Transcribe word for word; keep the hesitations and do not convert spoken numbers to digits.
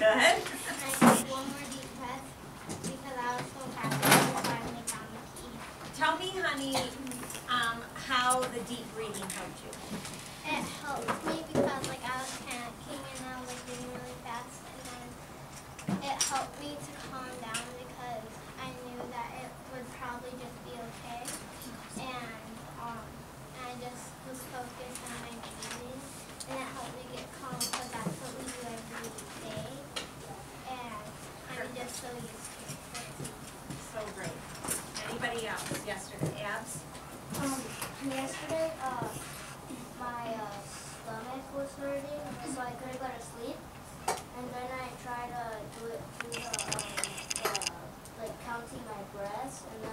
ahead. I took one more deep breath because I was so happy to finally found the key. Tell me, honey, um, how the deep breathing helped you. It helped me because like I was panicking and I was like doing really fast, and then it helped me to calm down because I knew that it would probably just be okay, and um, I just was focused on my breathing, and it helped me get calm because that's what we do every day, and I'm just so used to it. So great. Anybody else? Yesterday, Abs? Um, yesterday, uh, my uh, stomach was hurting, so I couldn't go to sleep. And then I tried to do it through the, um, uh, like counting my breaths, and then